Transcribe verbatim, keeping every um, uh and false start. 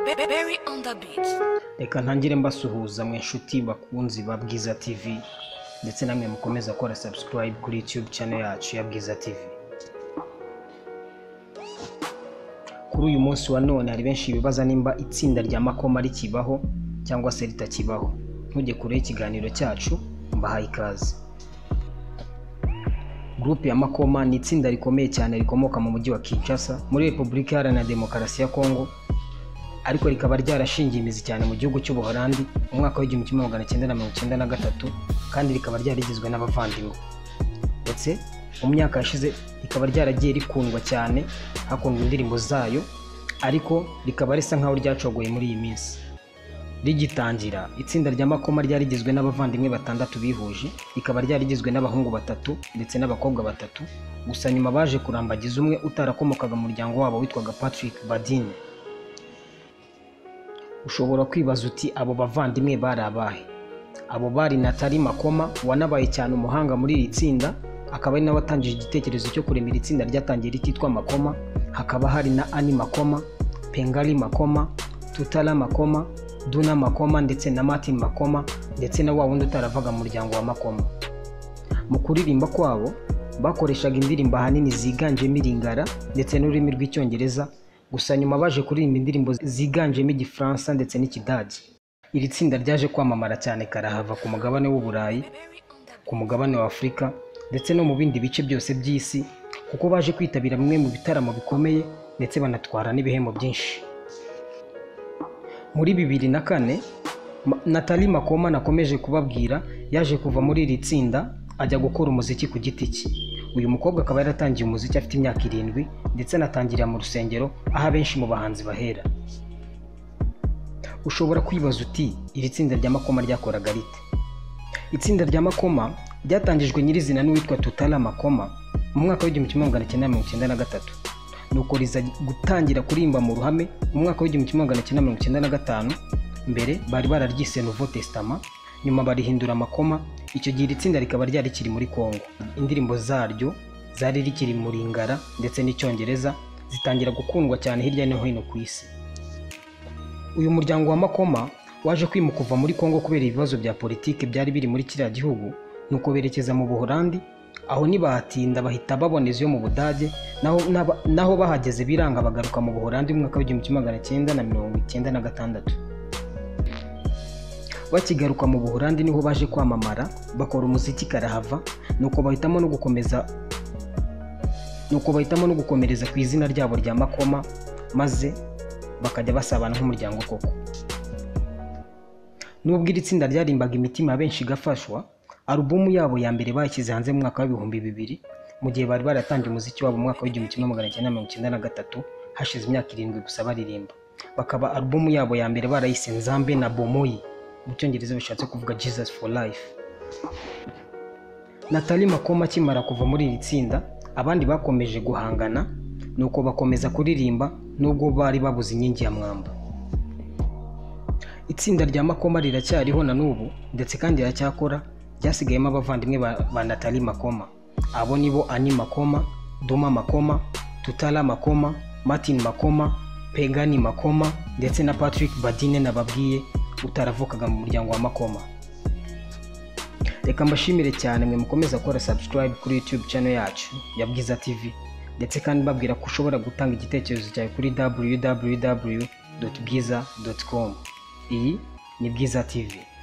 Berry on the beat. Reka ntangire mbasuhuza mwe nshuti bakunzi ba Bwiza T V ndetse namwe mukomeza gukora subscribe kuri YouTube channel yacu ya Bwiza T V. Kuri uyu munsi wa none hari benshi bibaza nimba itsinda rya Makoma rikibaho cyangwa se ritakibaho. Ntujye kure ikiganiro cyacu mbahaye ikaze. Groupe ya Makoma ni itsinda rikomeye cyane rikomoka mu mujyi wa Kinshasa muri Repubulika Iharanira Demokarasi ya Kongo, ariko rikaba ryarashingiye imizi cyane mu gihugu cy'u Buholandi mu mwaka w'igihumbi kimwe magana cyenda mirongo icyenda na gatatu, kandi rikaba ryarigizwe n'abavandimwe. Ndetse mu myaka yashize rikaba ryaragiye rikundwa cyane, hakundwa indirimbo zayo, ariko rikaba risa nkaho ryacogoye muri iyi minsi. Rigitangira itsinda rya Makoma ryarigizwe n'abavandimwe batandatu bihuje, rikaba ryarigizwe n'abahungu batatu ndetse n'abakobwa batatu, gusa nyuma baje kurambagiza umwe utarakomokaga mu muryango wabo witwaga Patrick Badine. Ushobora kwibaza uti abo bavandimwe bari abahe? Abo bari Nathalie Makoma wanabaye cyane umuhanga muri iri tsinda, akaba ari nawe watangije igitekerezo cyo kuremera itsinda ryatangiye rititwa Makoma. Hakaba hari na Annie Makoma, Pengali Makoma, Tutala Makoma, Duna Makoma ndetse na Martin Makoma, ndetse na wa wundi utaravaga mu muryango wa Makoma. Mu kuririmba kwabo bakoreshaga indirimbo ahanini ziganjemo iringara ndetse n'ururimi rw'icyongereza, gusa nyuma baje kuririmba indirimbo ziganjemo igifaransa ndetse n'ikidage. Iri tsinda ryaje kwamamara cyane karahava ku mugabane w'u Burayi, ku mugabane wa Afurika ndetse no mu bindi bice byose by'isi, kuko baje kwitabira bimwe mu bitaramo bikomeye ndetse banatwara n'ibihembo byinshi. Muri bibiri na kane Nathalie Makoma nakomeje kubabwira yaje kuva muri iri tsinda ajya gukora umuziki ku giti cye. Uyu mukobwa akaba yaratangiye umuziki afite imyaka irindwi ndetse anatangirira mu rusengero aho abenshi mu bahanzi bahera. Ushobora kwibaza uti iri tsinda rya Makoma ryakoraga rite? Itsinda rya Makoma ryatangijwe nyirizina n'uwitwa Tutala Makoma mu mwaka w'igihumbi kimwe magana cyenda mirongo icyenda na gatatu, nuko riza gutangira kurimba mu ruhame mu mwaka w'igihumbi kimwe magana cyenda mirongo icyenda na gatanu. Mbere bari bararyise Nouveau Testament, nyuma barihindura Makoma. Icyo gihe iri tsinda rikaba ryari rikiri muri Kongo. Indirimbo zaryo zari rikiri mu ringara ndetse n'icyongereza, zitangira gukundwa cyane hirya no hino ku isi. Uyu muryango wa Makoma waje kwimuka kuva muri Kongo kubera ibibazo bya politike byari biri muri kiriya gihugu, nuko berekeza mu Buholandi. Aho nibahatinda bahita baboneza yo mu Budage, naho naho bahageze biranga bagaruka mu Buholandi mu mwaka w'igihumbi kimwe magana cyenda mirongo icyenda na gatandatu. Bakigaruka mu Buholandi niho baje kwamamara, bakora umuziki karahava, nuko bahitamo no gukomeza nuko bahitamo no gukomereza ku izina ryabo rya Makoma, maze bakajya basabana nk'umuryango koko. Nubwo iri tsinda ryarimbaga imitima benshi igafashwa, alubumu yabo ya mbere bayishyize hanze mu mwaka w'ibihumbi bibiri, mu gihe bari baratangiye umuziki wabo mu mwaka w'igihumbi kimwe magana cyenda mirongo icyenda na gatatu, hashize imyaka irindwi gusa baririmba. Bakaba alubumu yabo ya mbere barayise Nzambe na Bomoi, mu cyongereza bishatse kuvuga Jesus for Life. Nathalie Makoma akimara kuva muri iri tsinda, abandi bakomeje guhangana, nuko bakomeza kuririmba nubwo bari babuze inkingi ya mwamba. Itsinda rya Makoma riracyariho na n'ubu ndetse kandi riracyakora, ryasigayemo abavandimwe ba, ba Nathalie Makoma. Abo nibo Annie Makoma, Duma Makoma, Tutala Makoma, Martin Makoma, Pegani Makoma ndetse na Patrick Badine nababwiye utaravukaga mu muryango wa Makoma. Reka mbashimire cyane mwe mukomeza gukora subscribe kuri YouTube channel yacu ya Bwiza T V, ndetse kandi babwira ko ushobora gutanga igitekerezo cyawe kuri w w w dot bwiza dot com. Iyi ni Bwiza T V.